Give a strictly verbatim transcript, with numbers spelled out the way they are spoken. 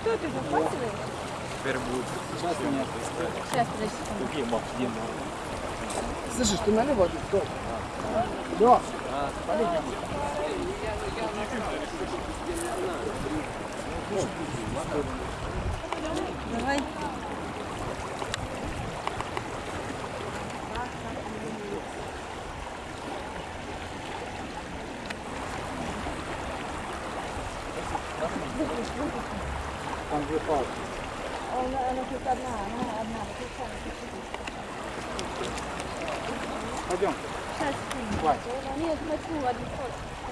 Что ты запасываешь? Теперь будет. Сейчас нет. Сейчас, подожди. Какие махи? Слышишь, ты наливай. Да. Давай. Там две пары. Она, она тут одна, она одна. Пойдем. Сейчас. Хватит. Нет, хочу один.